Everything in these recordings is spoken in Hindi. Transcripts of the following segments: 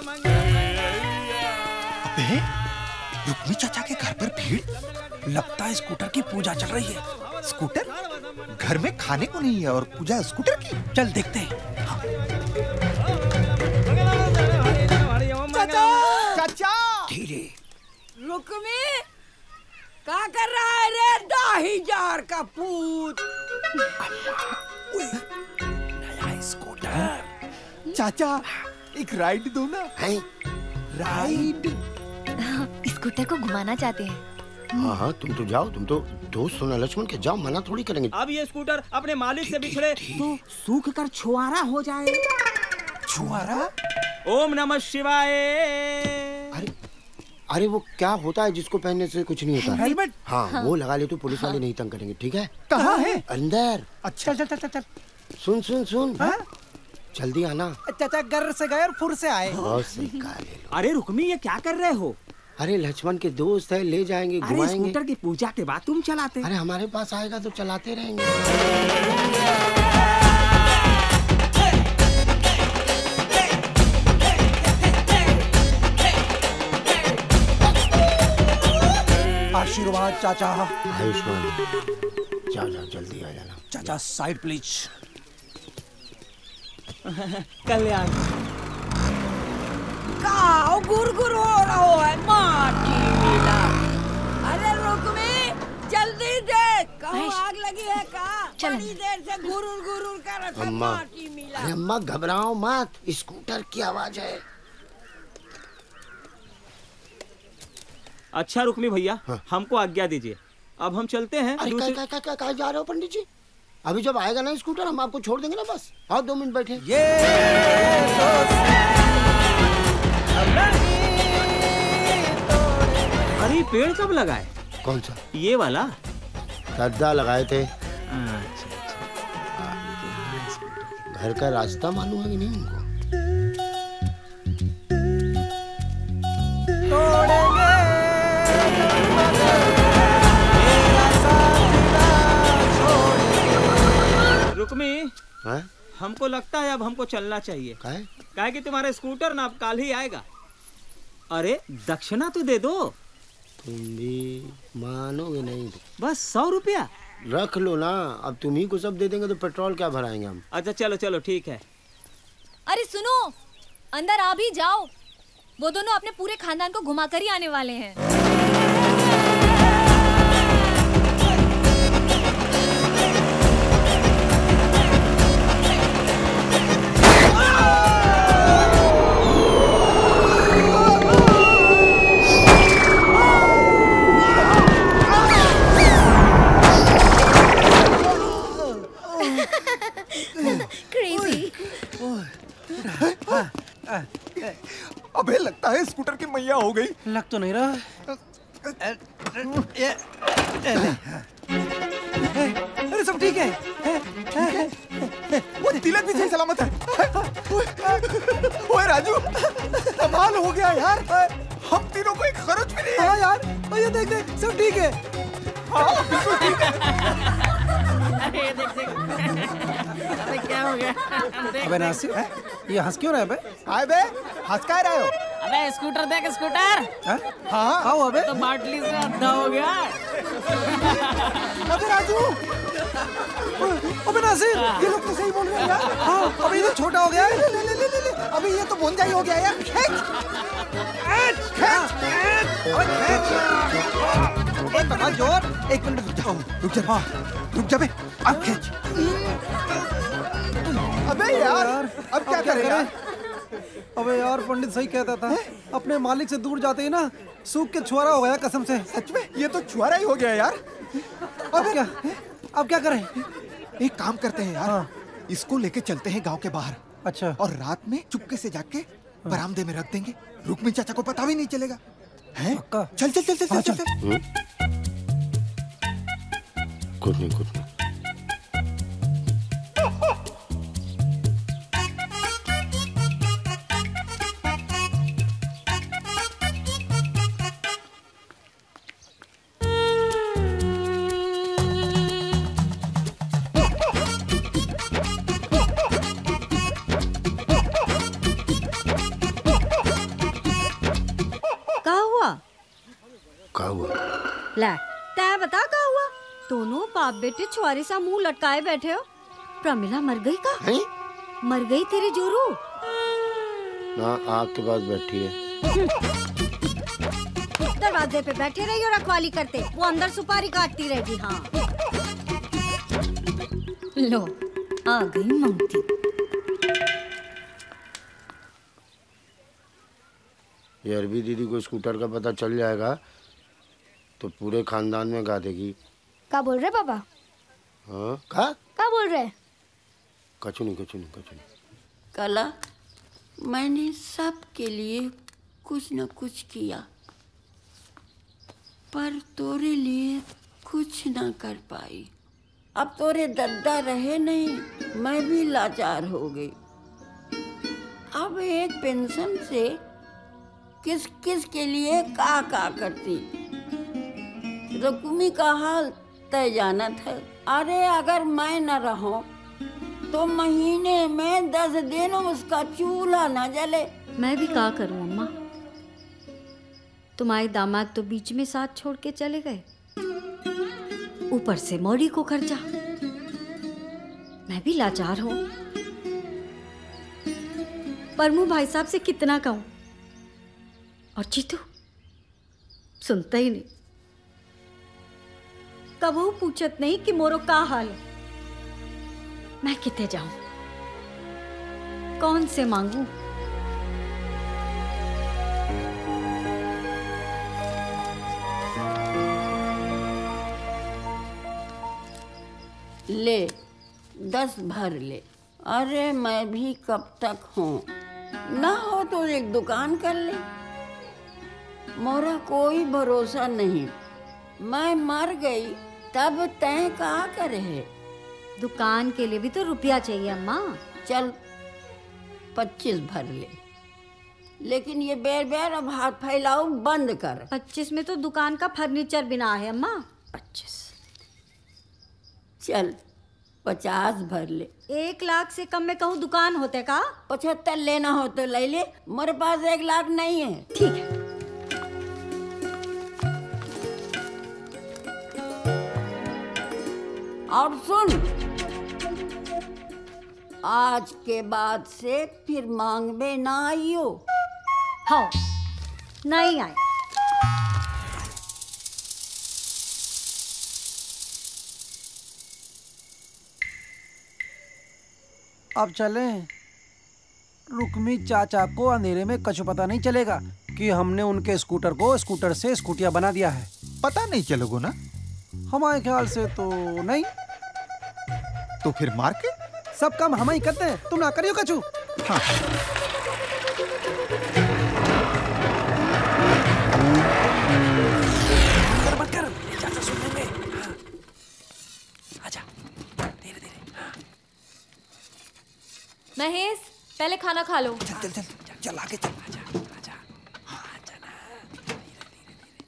अबे, रुक्मी चाचा के घर पर भीड़, लगता है स्कूटर की पूजा चल रही है। स्कूटर? घर में खाने को नहीं है और पूजा स्कूटर की? चल देखते हैं। हाँ। चाचा! चाचा! धीरे। रुक्मी, क्या कर रहा है रे दाही जार का पूत? नया स्कूटर। चाचा, एक राइड दो ना। राइड? स्कूटर को घुमाना चाहते हैं। हाँ, तुम तो जाओ, तुम तो दोस्त हो ना लक्ष्मण के, जाओ, मना थोड़ी करेंगे। अब ये स्कूटर अपने मालिक से बिछड़े तो सूख कर छुआरा हो जाए। छुआरा? ओम नमः शिवाय। अरे वो क्या होता है जिसको पहनने से कुछ नहीं होता? हेलमेट? हाँ, वो लगा ले तो पुलिस वाले नहीं तंग करेंगे, ठीक है? कहाँ है? अंदर। अच्छा चल चल चल। सुन सुन सुन, जल्दी आना। चाचा घर से गए और फुर से आए। बहुत सही कहा, ले लो। अरे रुक्मी, ये क्या कर रहे हो? अरे लक्ष्मण के दोस्त है, ले जाएंगे, घुमाएंगे। स्कूटर की पूजा के बाद तुम चलाते। अरे हमारे पास आएगा तो चलाते रहेंगे। आशीर्वाद चाचा। आयुष्मान, जाओ जाओ, जल्दी आ जाना। चाचा साइड प्लीज। कल्याण। काओ गुरगुर हो रहा है माटी मिला। अरे रुक्मी, जल्दी देख, कहाँ आग लगी है का? बड़ी देर से गुरुर गुरुर कर रहा था माटी मिला। अरे अम्मा घबराओ मत, स्कूटर की आवाज है। अच्छा रुक्मी भैया, हमको आज्ञा दीजिए, अब हम चलते हैं। अरे कहाँ जा रहे हो पंडित जी? अभी जब आएगा ना स्कूटर हम आपको छोड़ देंगे ना, बस आओ 2 मिनट बैठे। अरे पेड़ कब लगाए? कौन सा? ये वाला गद्दा लगाए थे। अच्छा। घर का रास्ता मालूम है कि नहीं उनको? रुक्मी, हाँ? हमको लगता है अब हमको चलना चाहिए। काहे कि तुम्हारा स्कूटर ना अब कल ही आएगा। अरे दक्षिणा तो दे दो। तुम भी मानोगे नहीं। बस 100 रुपया रख लो ना, अब तुम ही को सब दे देंगे तो पेट्रोल क्या भराएंगे हम। अच्छा चलो चलो ठीक है। अरे सुनो, अंदर आ भी जाओ, वो दोनों अपने पूरे खानदान को घुमा कर ही आने वाले हैं। अबे लगता है स्कूटर की मैया हो गई। लग तो नहीं रहा। अरे सब ठीक है। वो तिलक भी सही सलामत है। ओए राजू, कमाल हो गया यार, हम तीनों को एक खरोच भी नहीं है। हाँ यार, ये देख देख, सब ठीक है। हाँ बिल्कुल ठीक है। अरे देख देख, अबे क्या हो गया? अबे नासिर, ये हंस क्यों रहा है बे? आए बे, हंस क्या रहे हो? अबे स्कूटर देख, स्कूटर। हाँ आओ अबे। तो बाटली से आधा हो गया। अबे राजू, अबे नासिर, ये लोग तो सही बोल रहे हैं यार। हाँ, अबे ये तो छोटा हो गया है। ले। अबे ये तो बोंजाई हो गया यार। खींच। बड़ा जोर। 1 मिनट रुक जा। हाँ रुक जा बे, अब खींच। अबे यार, अब क्या करें यार? अबे यार पंडित सही कहता था, अपने मालिक से दूर जाते ही ना सूख के छुआरा हो गया कसम से। सच में ये तो छुआरा ही हो गया यार। अब क्या करें? एक काम करते हैं यार, इसको लेके चलते हैं गांव के बाहर। अच्छा। और रात में चुपके से जाके बरामदे में रख देंगे, रुक्मी चाचा को पता भी नहीं चलेगा। हैं? चल चल चल चल चल चल। कुछ नहीं। क्या हुआ? ले तय बता क्या हुआ? दोनों बाप बेटे छुआरे सा मुंह लटकाए बैठे हो। प्रमिला मर गई का? हैं? मर गई तेरी जोरू? ना आग के पास बैठी है। दरवाजे पे बैठे रही और रखवाली करते, वो अंदर सुपारी काटती रहेगी। हाँ लो आ गई ममती। ये अरबी दीदी को स्कूटर का पता चल जाएगा तो पूरे खानदान में गा देगी। क्या बोल रहे पापा? हाँ क्या बोल रहे? कछु नहीं। कला मैंने सबके लिए कुछ न कुछ किया, पर तोरे लिए कुछ न कर पाई। अब तोरे दद्दा रहे नहीं, मैं भी लाचार हो गई। अब एक पेंशन से किस किस के लिए का करती। रुक्मी का हाल तय जाना था। अरे अगर मैं न रहूं तो महीने में 10 दिन उसका चूल्हा न जले। मैं भी क्या करूं अम्मा, तुम्हारे दामाद तो बीच में साथ छोड़ के चले गए, ऊपर से मौड़ी को खर्चा। मैं भी लाचार हूं। परमू भाई साहब से कितना कहूं, और जीतू सुनता ही नहीं। कबू पूछत नहीं कि मोरो का हाल है। मैं कितने जाऊं, कौन से मांगू? ले 10 भर ले। अरे मैं भी कब तक हूँ, ना हो तो एक दुकान कर ले। मोरा कोई भरोसा नहीं, मैं मर गई तब तय का करे है। दुकान के लिए भी तो रुपया चाहिए अम्मा। चल 25 भर ले, लेकिन ये बेर अब हाथ फैलाओ बंद कर। 25 में तो दुकान का फर्नीचर बिना है अम्मा। 25 चल 50 भर ले। 1 लाख से कम में कहूँ दुकान होते का? 75 लेना हो तो ले ले, मेरे पास 1 लाख नहीं है। ठीक है। और सुन, आज के बाद से फिर मांग में ना आइयो। हाँ नहीं आए। अब चलें। रुक्मी चाचा को अंधेरे में कछु पता नहीं चलेगा कि हमने उनके स्कूटर को स्कूटर से स्कूटिया बना दिया है। पता नहीं चलोगे ना? हमारे ख्याल से तो नहीं। तो फिर मार के सब काम हम ही करते हैं, तुम ना करियो कछु। हाँ। मत कर, चाचा सुन लेंगे। हाँ। आजा, धीरे धीरे। हाँ। महेश पहले खाना खा लो। चल चल चल चल आगे चल। आजा आजा। हाँ आजा ना। धीरे धीरे धीरे।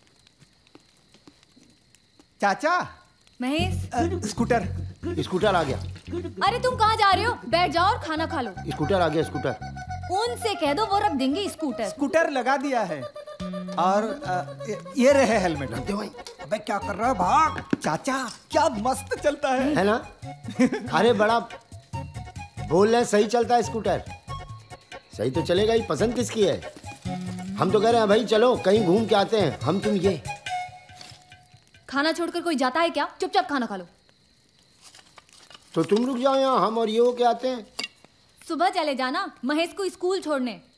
चाचा महेश स्कूटर आ गया। अरे तुम कहाँ जा रहे हो? बैठ जाओ और खाना खा लो। स्कूटर आ गया। स्कूटर उनसे कह दो वो रख देंगे स्कूटर। स्कूटर लगा दिया है और ये रहे हेलमेट। अबे क्या कर रहा है? भाग। चाचा क्या मस्त चलता है ना? अरे बड़ा बोल रहे, सही चलता है स्कूटर। सही तो चलेगा ही। पसंद किसकी है? हम तो कह रहे हैं भाई चलो कहीं घूम के आते हैं। हम तुम ये खाना छोड़कर कोई जाता है क्या? चुपचाप खाना खा लो। तो तुम रुक जाओ यहाँ, हम और ये हो के आते हैं। सुबह चले जाना महेश को स्कूल छोड़ने।